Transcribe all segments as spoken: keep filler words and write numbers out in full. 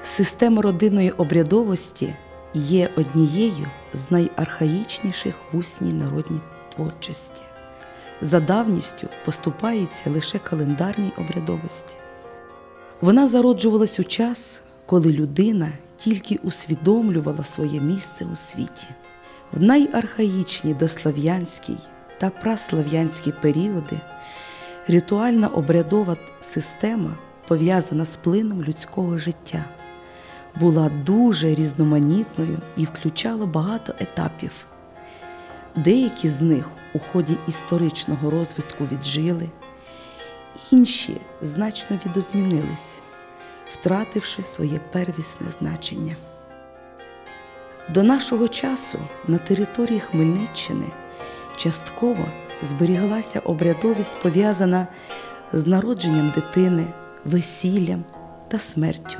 Система родинної обрядовості є однією з найархаїчніших в усній народній творчості. За давністю поступається лише календарній обрядовості. Вона зароджувалась у час, коли людина тільки усвідомлювала своє місце у світі. В найархаїчні дослав'янській та праслав'янські періоди ритуальна обрядова система, пов'язана з плином людського життя, була дуже різноманітною і включала багато етапів. Деякі з них у ході історичного розвитку віджили, інші значно відозмінились, втративши своє первісне значення. До нашого часу на території Хмельниччини частково зберіглася обрядовість, пов'язана з народженням дитини, весіллям та смертю.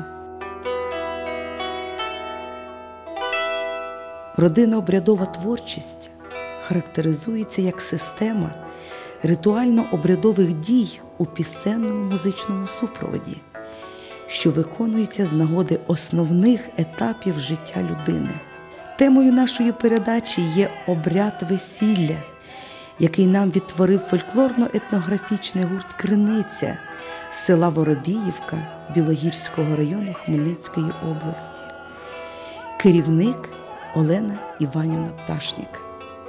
Родинно-обрядова творчість характеризується як система ритуально-обрядових дій у пісенному музичному супроводі, що виконується з нагоди основних етапів життя людини. Темою нашої передачі є обряд весілля, який нам відтворив фольклорно-етнографічний гурт «Криниця» з села Воробіївка Білогірського району Хмельницької області. Керівник Олена Іванівна Пташник.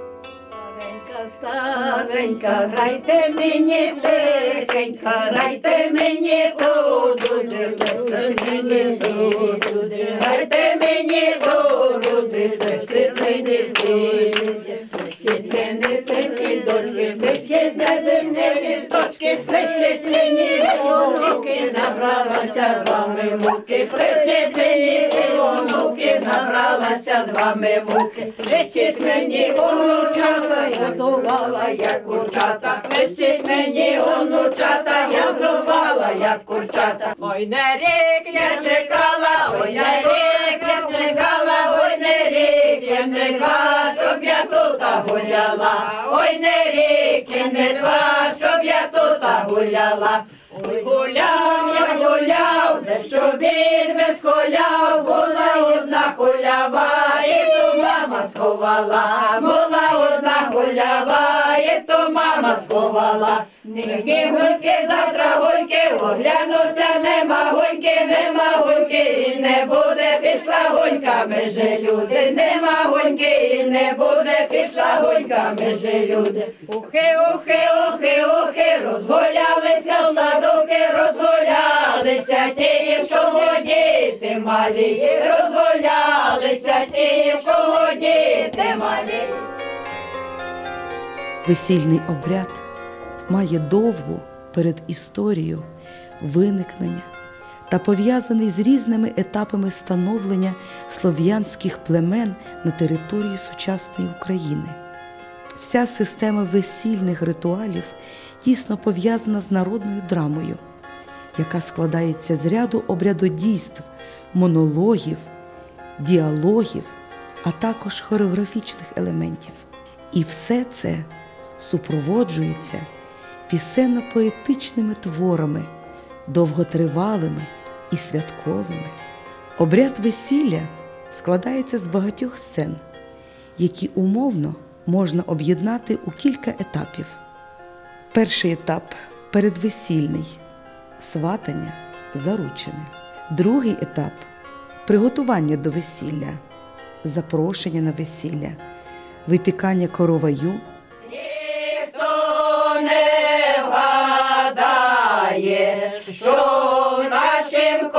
Старенька, грайте мені тихенько, грайте мені туди, мені туди, грайте мені туди, світлини світи. Плещеться не плещі дочки, плещеться не лісточки, плещеть мені онуки, набралася з вами муки, плещеть мені онуки, набралася з вами муки, плещеть мені онучата, я вдувала, як курчата, плещеть мені онучата, я вдувала, як курчата. Ой, не рік я чекала, ой, не рік я чекала, ой, не рік я чекала, щоб я тут гуляла. Ой, не рік і не два, щоб я тут гуляла. Ой, гуляв, я гуляв, де щобіт без хуляв, була одна хулява, і ту мама сховала. Була одна хулява, і ту мама сховала. Ніки гульки, завтра гульки, оглянувся, нема гульки, нема гульки, і не буде, пішла гунька, ми же люди. Нема гуньки, і не буде, пішла гунька, ми же люди. Ухи, ухи, ухи, ухи, розгулялися стадуки, розгулялися ті, що діти малі, розгулялися ті, що діти малі. Весільний обряд має довгу передісторію виникнення та пов'язаний з різними етапами становлення слов'янських племен на території сучасної України. Вся система весільних ритуалів тісно пов'язана з народною драмою, яка складається з ряду обрядодійств, монологів, діалогів, а також хореографічних елементів. І все це супроводжується пісенно-поетичними творами, довготривалими і святковими. Обряд весілля складається з багатьох сцен, які умовно можна об'єднати у кілька етапів. Перший етап – передвесільний – сватання, заручини. Другий етап – приготування до весілля, запрошення на весілля, випікання короваю. Ніхто не вгадає, що в нашім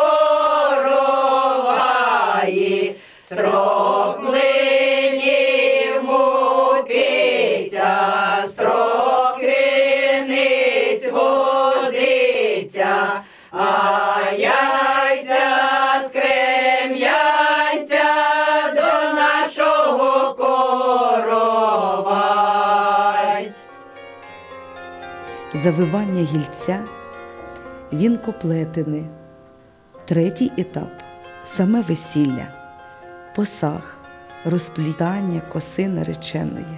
короваї строк млинів мукиця, строк криниць водиця, а яйця з крем'янця до нашого коровайць. Завивання гільця, вінкоплетини. Третій етап – саме весілля, посаг, розплітання коси нареченої.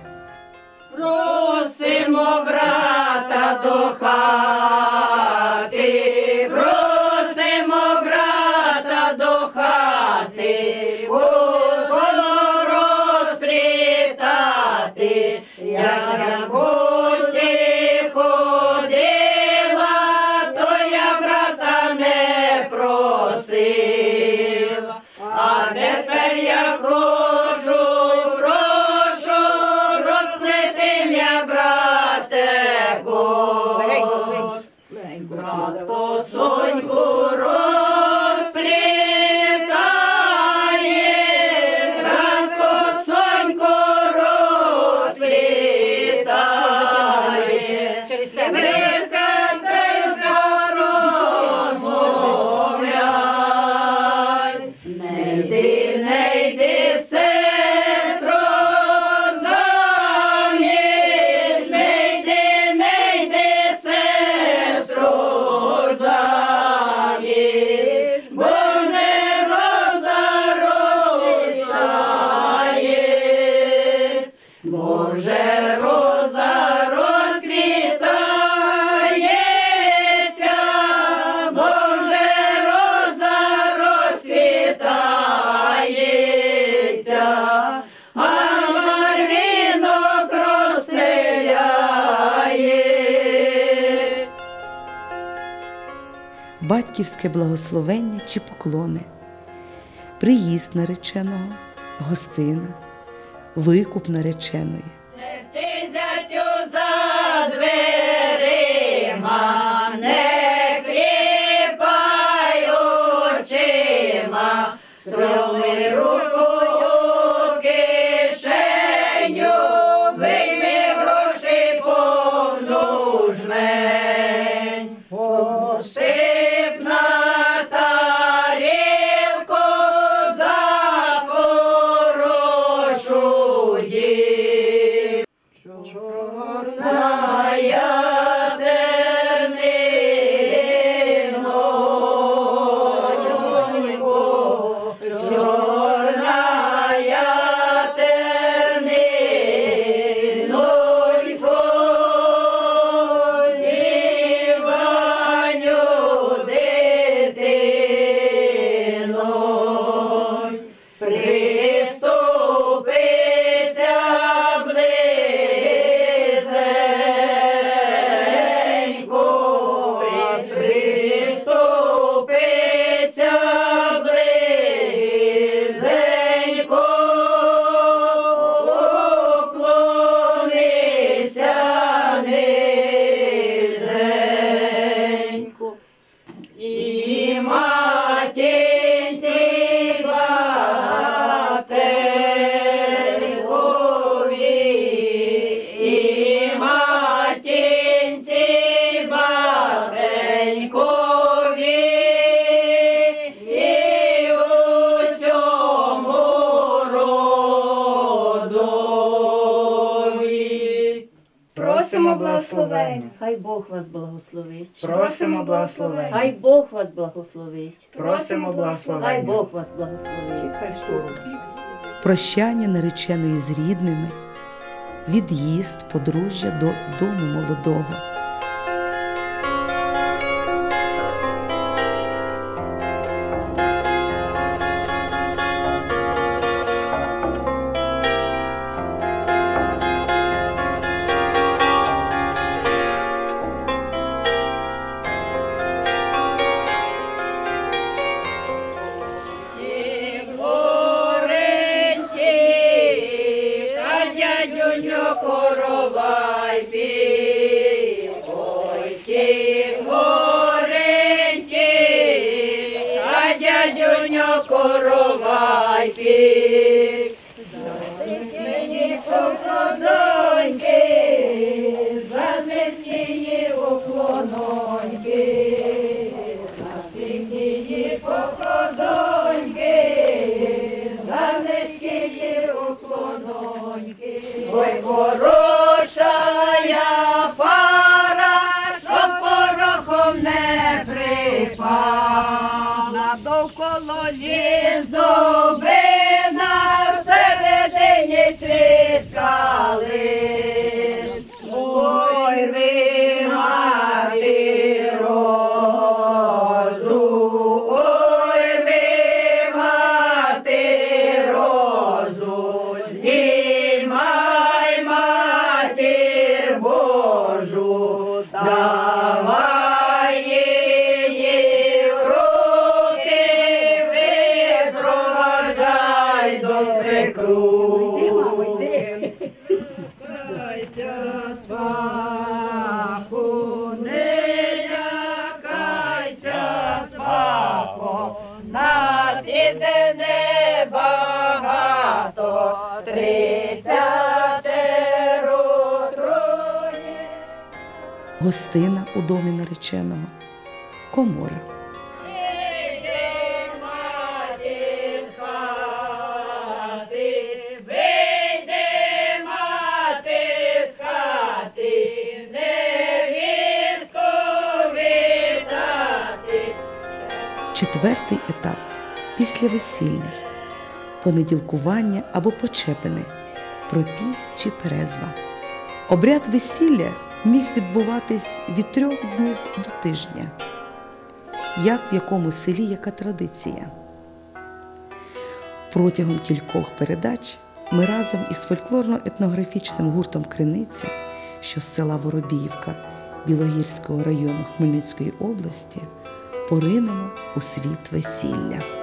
Просимо брата до хати, просимо брата до хати. батьківське благословення чи поклони, приїзд нареченого, гостина, викуп нареченої. Не стизять за дверима, не кліпай очима, строли рукою кишеню, вийми гроші повну жмень, посип на тарілку за хорошу дім. Чорна я тернинонько, чорна я тернинонько, Іваню дитинонь, приступися близенько, приступися близенько, уклонися низенько. І матінці батенькові, і матінці батенькові, і усьому родові. Просимо благословення. Хай Бог вас благословить. Просимо благословення. Хай Бог вас благословить. Просимо Хай благословення. Бог вас благословить. Прощання нареченої з рідними, від'їзд подружжя до дому молодого. Гореньки, та дядюньо коровай пій, ой ті гореньки, та дядюньо коровай пій. Засить мені покладоньки, занесть її уклононьки, засить її покладоньки, занесть її уклононьки. Ой, хорошая пара, що порохом не припала, довкола ліс дубина, всередині цвіт калин. Ой, рви мати розу, ой, рви мати розу, знімай матір Божу, давай її в руки, випроваджай до свекрухи. Кайся, сваху, не лякайся, свахо, на діти небагато, тридцятеро троє. Гостина у домі нареченого, комора. Вийди, маті, з хати, вийди, мати, з хати, невістку вітати. Четвертий етап після весільний, понеділкування або почепини, пропій чи перезва. Обряд весілля міг відбуватись від трьох днів до тижня. Як в якому селі яка традиція. Протягом кількох передач ми разом із фольклорно-етнографічним гуртом «Криниця», що з села Воробіївка Білогірського району Хмельницької області, поринемо у світ весілля.